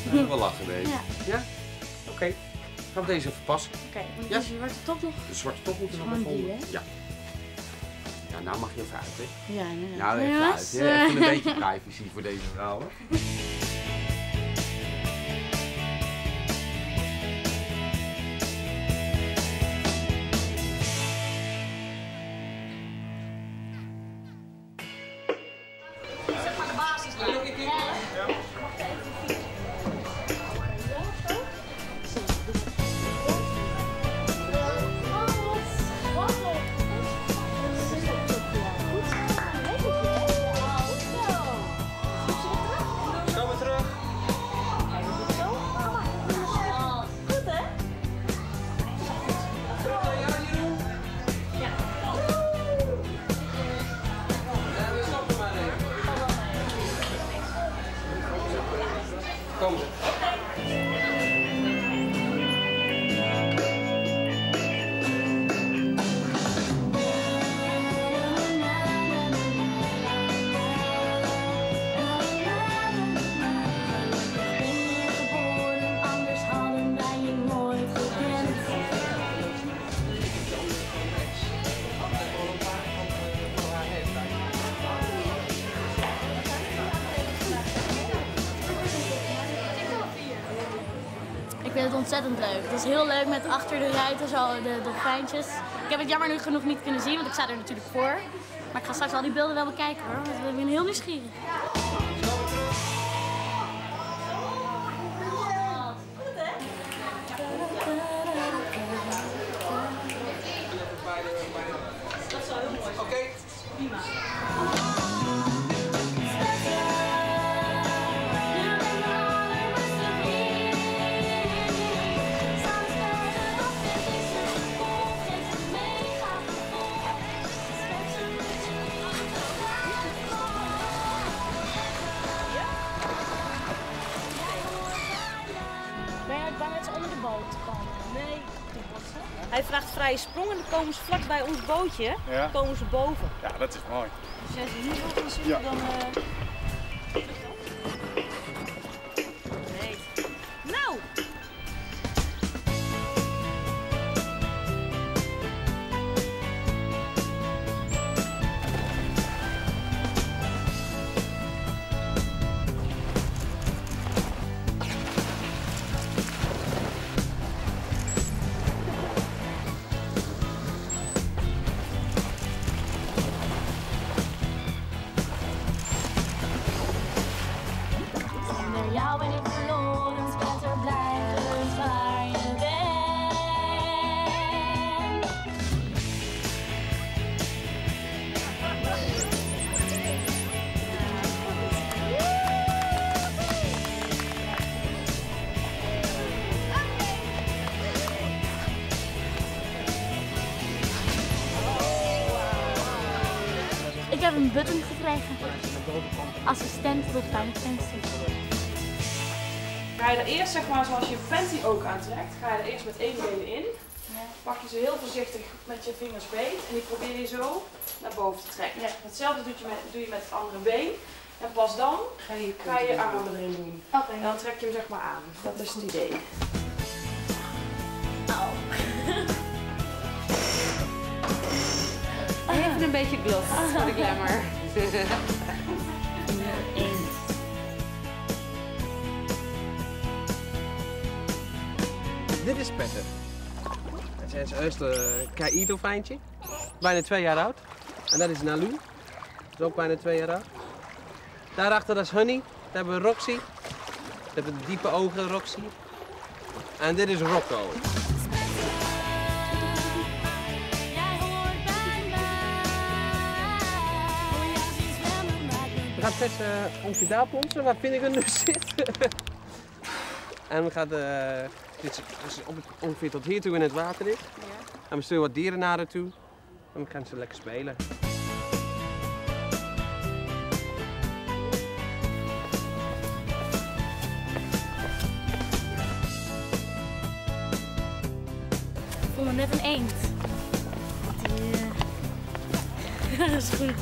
moet wel lachen deze. Ja. Ja? Oké. Gaan we deze even passen. Oké, want Ja. de zwarte top nog. De zwarte top moet er nog Gewoon even die, onder. hè? Ja. Ja, nou mag je even uit, hè? Ja, nee. Nou, even uit. Hè? Even een beetje privacy voor deze vrouwen. Zeg maar de basislijn. Gaan we terug. Goed, hè? Kom. Anders hadden wij je nooit gekend. Ik vind het ontzettend leuk. Het is heel leuk met achter de ruiten zo de dolfijntjes. Ik heb het jammer genoeg niet kunnen zien, want ik sta er natuurlijk voor. Maar ik ga straks al die beelden wel bekijken hoor, want ik ben heel nieuwsgierig. Oké. Ben je bang dat ze onder de boot komen? Nee. Hij vraagt vrije sprong en dan komen ze vlak bij ons bootje. Ja. Komen ze boven. Ja, dat is mooi. Als jij ze hier wil gaan zoeken, Ja. dan... Nee. Nou! Zonder jou ben ik verloren, beter blijven waar je bent. Ik heb een button gekregen. Assistent dolfijnvenster. Ga je er eerst, zeg maar, zoals je panty ook aantrekt, ga je er eerst met één been in. Pak je ze heel voorzichtig met je vingers beet en die probeer je zo naar boven te trekken. Hetzelfde doe je met het andere been. En pas dan ga je armen erin doen. Oké. En dan trek je hem zeg maar aan. Dat is het idee. Even een beetje gloss voor de glamour. Dit is Petter. Het is het eerste KI-dolfijntje. Bijna 2 jaar oud. En dat is Nalu. Dat is ook bijna 2 jaar oud. Daarachter dat is Honey. Daar hebben we Roxy. Dat hebben de diepe ogen, Roxy. En dit is Rocco. We gaan testen ongeveer daar plonsen, waar Finnegan nu zit. En we gaan dit is ongeveer tot hier toe in het water dit. En we sturen wat dieren naar haar toe. En we gaan ze lekker spelen. Ik voel me net een eend. Dat is goed.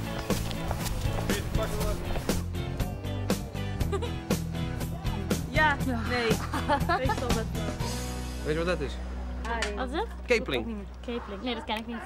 Ja. Nee, meestal met Weet je wat dat is? Wat is het? Kepeling. Kepeling. Nee, dat ken ik niet.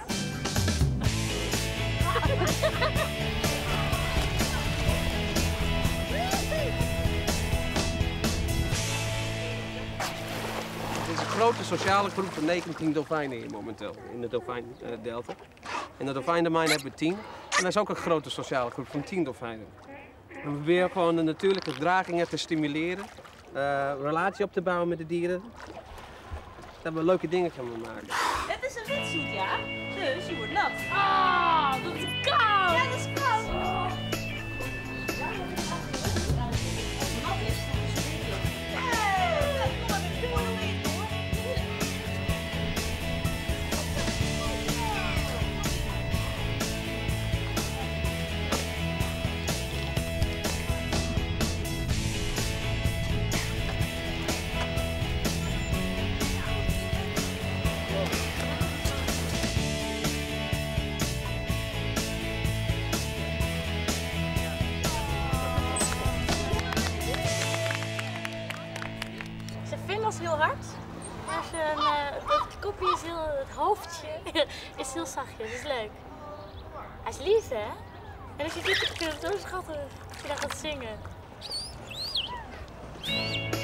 Het is een grote sociale groep van 19 dolfijnen hier momenteel in de dolfijndelta. In de dolfijndomein hebben we 10. En dat is ook een grote sociale groep van 10 dolfijnen. En we proberen gewoon de natuurlijke gedragingen te stimuleren, relatie op te bouwen met de dieren. Dat we leuke dingen gaan maken. Het is een witzoet, ja? Dus je wordt nat. Ah, dat is koud! Ja, dat is koud. Nat is, dan is het niet. Kom maar, doe maar nog eens, hoor. Zijn vingers heel hard, maar het kopje is heel, het hoofdje is heel zachtjes, dat is leuk. Hij is lief, hè? En als je dit, ik vind het zo schattig als je daar gaat zingen.